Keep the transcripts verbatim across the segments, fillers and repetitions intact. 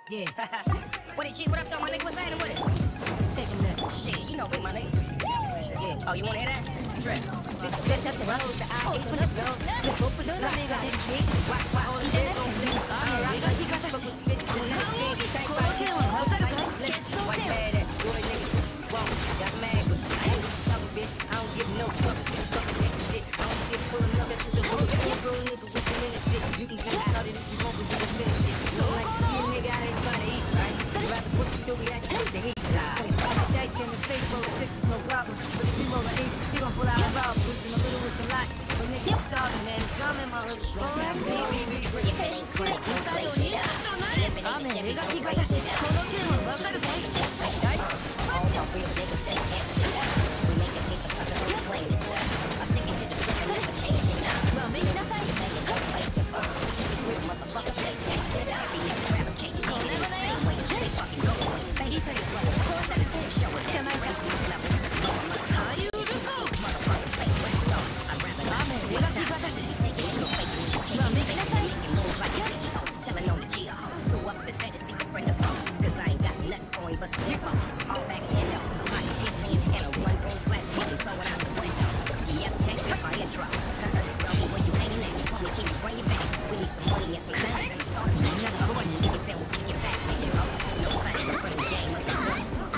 Yeah. What is she? What up, though, my nigga? What's happening with it? Let's take a look. Shit, you know me, my nigga. Yeah. Oh, you wanna hear that? Trip. This is that's the road that I hate for the flow. Flip open the fly, got it big. Watch my whole bitch on flip. I'm a rock, you got the fuck with spit. And that shit, you take my shit on house. Like flip. White bad at boy, nigga. Walk. Got mad, but I ain't gonna talk, bitch. I don't give no fuck. Fuck that shit. I don't shit pulling up. That's just a road. You bro, nigga, whipping in the shit. You can get started if you want, but you can finish it. So like to see a nigga out here trying to eat, right? You rather push it till we actually the heat. Nah. Dice in the face, roll six is no problem. But if you roll an ace, he gon' pull out a rob. Pushing a little with a lot. But niggas starving, man. Drum in my hood. Strong down, baby. If it ain't crack, don't place it up. If it ain't Chevy, don't place it up. All my real niggas stay gangsta. We make it paper suckers on the plane to touch. I'm sticking to the script and never changing up. Well, make it up, you make it, don't play the phone. Real motherfuckers stay gangsta. Every nigga grab a cake, you can't even stay away. They fucking go. Thank you to your brother. Of course, I can show it. Can I rest my level? How you do? Motherfucker play West Coast. I'd rather not do it. Take it to fake it. Well, make it up, making moves like a C E O. Telling on the G O. Grew up and said to see a friend of phone. Cause I ain't got nothing for him but some hip hop. Small back in there. Hot pissing and a one room flash. People throwing out the window. Yep, text is my intro. Well, where you hanging at? Homie, can you bring it back? We need some money and some hands and start. Tickets and we'll kick it back to you. No flash, but bring the game or something.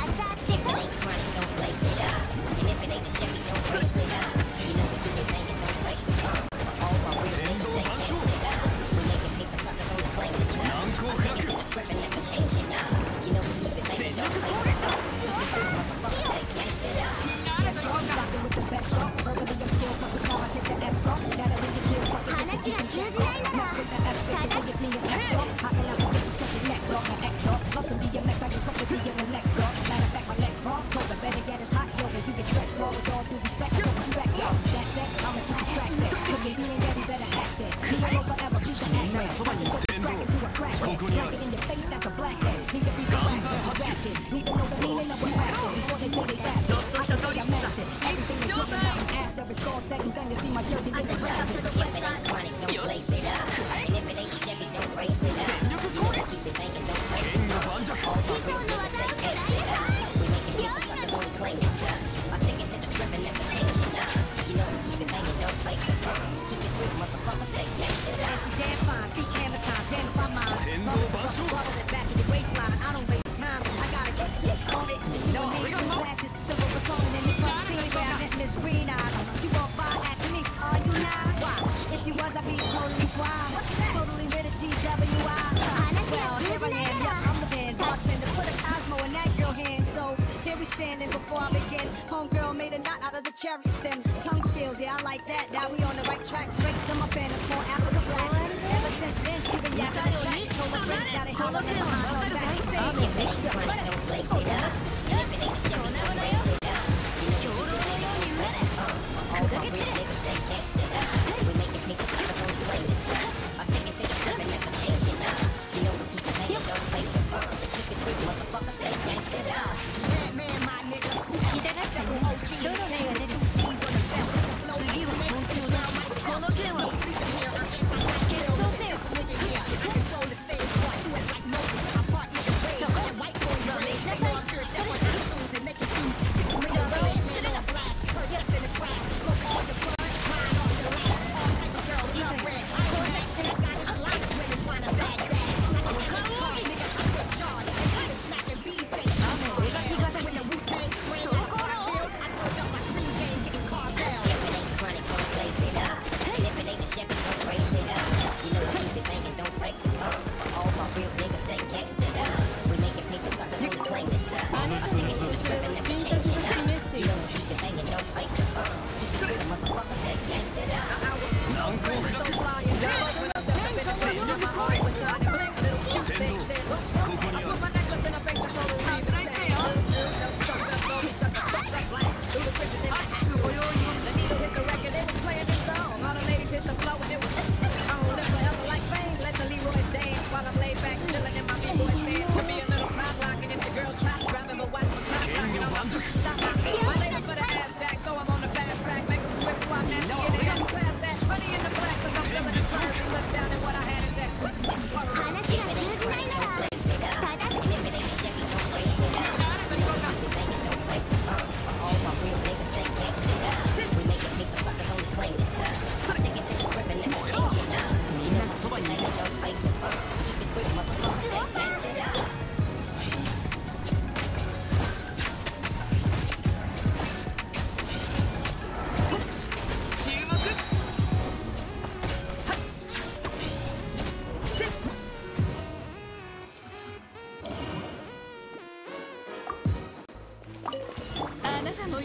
If it ain't front, don't place it up. And if it ain't a Chevy, don't place it up. You know we do it, bang it, don't fake it up. All my real niggas stay gangsta up. We making paper suckers on the plane to touch. I'm sticking to the script and never changing up. You know we keep it, bang it, don't fake it up. Motherfuckers stay gangsta up. Yeah, sure, I'm rocking with the best shot. Verbally, I'm still fucking car, I take the S off. Gotta make it kill, fucking if you can check off. Not with the F, bitch, so give me a F off. How can I forget to touch your neck, dog, my X dog. Love some D M X, I can fuck the D in the next dog. Matter of fact, my legs raw, cold, I better get as hot, yo, that you can stretch raw with all due respect, I don't respect, yo. That's it, I'ma keep a track there. Look at me and Daddy, better act there. Me alone forever, please don't act man. I'm just so distracted to a crackhead. Like it in your face, that's a blackhead. Need to be corrected, I'm rapping. Need to know the meaning of what happened before they put it back. I can say I mastered everything they talking about after it's all said and done. To see my jersey, they can rap it. If it ain't chronic, don't place it up. And if it ain't Chevy, don't race it up. You know keep it banging, don't play it up. All my real niggas stay gangsta up. We making paper suckers on the plane to touch. I'm sticking to the script and never changing up. You know we keep it banging, don't play the phone. Keep it real, motherfuckers stay gangsta up. Dancing damn fine, feet hammer time, damn if I'm mine. Bubble it back to the waistline. I don't waste time. I gotta get it on it. Just you and me, two glasses, silver baton, and the front scene where I met Miss Green Eyes. She walked by, asked me, "Are you nice?" Why? If you was, I'd be totally dry. Totally rid of D W I. Well, here I am, yup, I'm the man. Bartender, put a Cosmo in that girl hand. So here we standing before I begin. Homegirl made a knot out of the cherry stem. Tongue skills, yeah, I like that. Now we on the right track, straight to my fan for Africa Black. Ever since then, she been yapping the track. Told my friends, got it held up in behind her back. If it ain't chronic, don't place it up. And if it ain't Chevy, don't race it up. You know we keep it banging, don't fake it up. All my real niggas stay gangsta up. We making paper suckers on the plane to touch. I'm sticking to the script and never changing up. You know we keep it banging, don't fake the phone. Keep it real, motherfuckers stay gangsta up. Man, man, my nigga. Double O G, two G's on the belt. Flow like a man, the girl might be on the floor. Sleeping here, I'm anti-black. Nigga here, I control the stage, boy. Do it like Moses.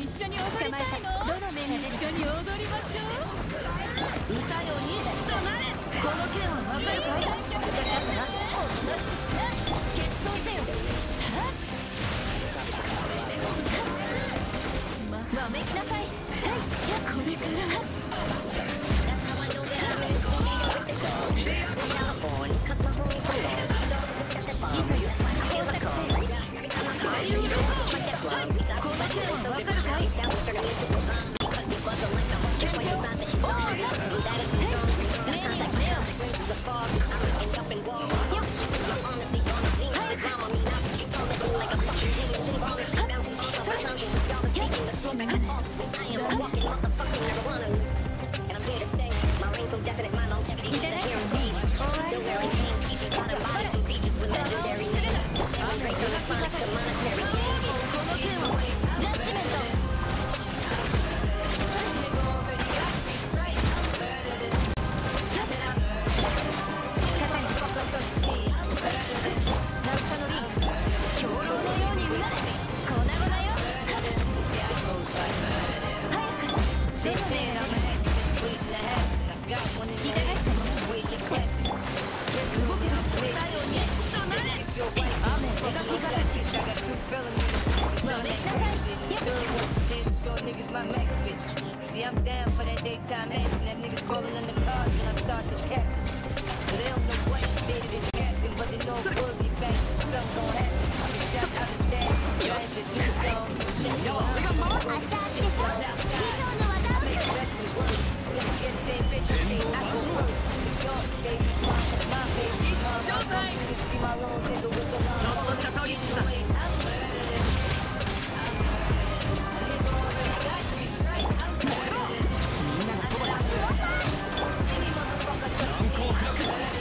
一緒に踊りたいの？どの目が一緒に踊りましょう。歌よにとなれ。この件はわかるかい？分かったな。決闘せよ。ま、まめきなさい。はい、いやこれから。 See, I'm down for that daytime action. That niggas crawling on the cars when I start to cap. So they don't know what he said it captain, but they know it will be back. Something gon' happen. I'm in shot, I'm in stab. Yes, this nigga's gone. Yo, we got more. I got this one. I make it better than worse. Got shit, same bitch. Okay, I go first. The short baby's mine, that's my baby. Showtime. You can see my little nigga with the line. I'm getting away. I'm murdered. I'm murdered. A nigga already got three strikes. I'm murdered. Any motherfucker touch me, I'm murdered.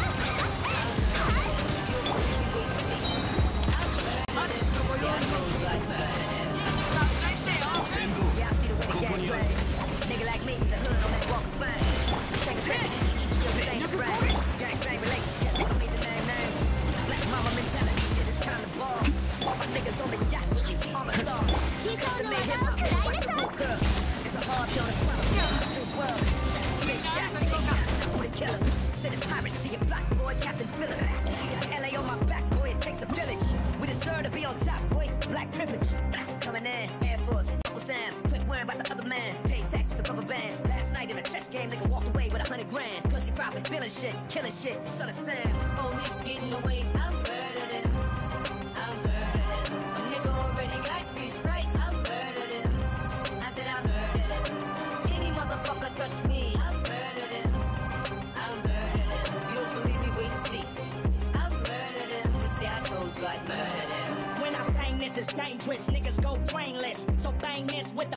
Nigga like me, the hood on that walk of fame. Take a piss, you'll say the brain. Gang bang relationships, don't need the name names. Black mama mentality, shit, it's time to ball. All my niggas on the yacht with me, all my stars. Custom made hip hop, like the book girl. It's a hard pill to swallow, juice world. Big shot, big shot, who the killer? Sending pirates to your block, boy, Captain Miller. L A on my back, boy, it takes a village. We deserve to be on top, boy, black privilege. Coming in, Air Force, Uncle Sam. Quit worrying about the other man. Pay taxes and rubber bands. Last night in a chess game, nigga walked away with a hundred grand. Pussy popping, feeling shit, killing shit, son of Sam. Police getting away, I'm murdered. I'm murdered. A nigga already got three strikes, I'm murdered. I said I'm murdered. Any motherfucker touch me, I'm murdered. I'm murdered. You don't believe me, wait and see. I'm murdered. Just say I told you I murdered. When I bang this, it's dangerous. Niggas go brainless. So bang this with the